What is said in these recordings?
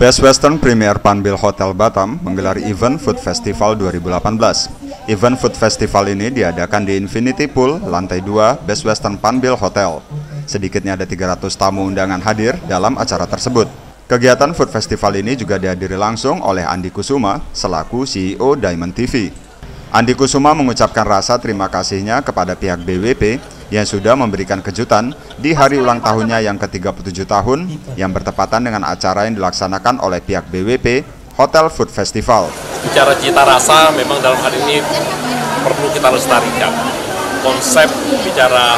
Best Western Premier Panbil Hotel Batam menggelar event Food Festival 2018. Event Food Festival ini diadakan di Infinity Pool, lantai 2, Best Western Panbil Hotel. Sedikitnya ada 300 tamu undangan hadir dalam acara tersebut. Kegiatan Food Festival ini juga dihadiri langsung oleh Andi Kusuma selaku CEO Diamond TV. Andi Kusuma mengucapkan rasa terima kasihnya kepada pihak BWP yang sudah memberikan kejutan di hari ulang tahunnya yang ke-37 tahun yang bertepatan dengan acara yang dilaksanakan oleh pihak BWP Hotel Food Festival. Bicara cita rasa memang dalam hal ini perlu kita lestarikan. Konsep bicara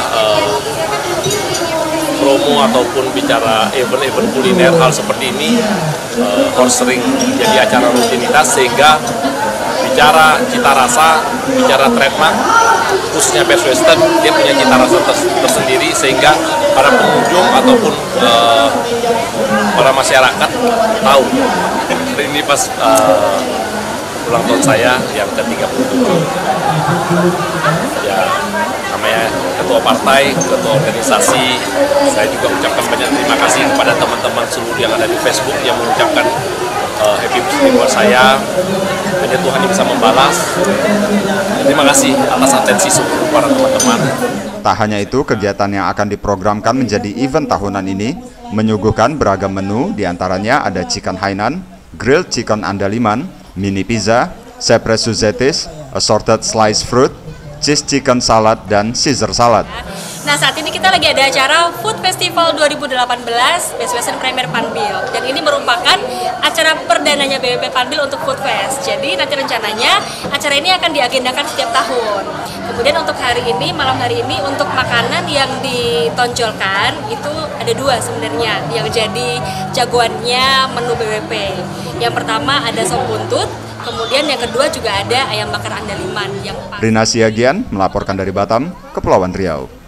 promo ataupun bicara event-event kuliner hal seperti ini harus sering jadi acara rutinitas, sehingga bicara cita rasa, bicara trademark, khususnya Best Western, dia punya cita rasa tersendiri, sehingga para pengunjung ataupun para masyarakat tahu. Ini pas ulang tahun saya yang ke-37, ya namanya ketua partai, ketua organisasi, saya juga ucapkan banyak terima kasih kepada teman-teman seluruh yang ada di Facebook yang mengucapkan happy birthday buat saya. Hanya Tuhan yang bisa membalas. Terima kasih atas atensi seluruh para teman-teman. Tak hanya itu, kegiatan yang akan diprogramkan menjadi event tahunan ini menyuguhkan beragam menu, diantaranya ada chicken Hainan, grilled chicken andaliman, mini pizza, sepres suzetis, assorted sliced fruit, cheese chicken salad, dan Caesar salad. Nah, saat ini kita lagi ada acara Food Festival 2018 Best Western Premier Panbil, dan ini merupakan acara perdananya BWP Panbil untuk Food Fest. Jadi nanti rencananya acara ini akan diagendakan setiap tahun. Kemudian untuk hari ini, malam hari ini, untuk makanan yang ditonjolkan itu ada dua sebenarnya yang jadi jagoannya menu BWP. Yang pertama ada sop buntut, kemudian yang kedua juga ada ayam bakar andaliman. Rina Siagian melaporkan dari Batam, Kepulauan Riau.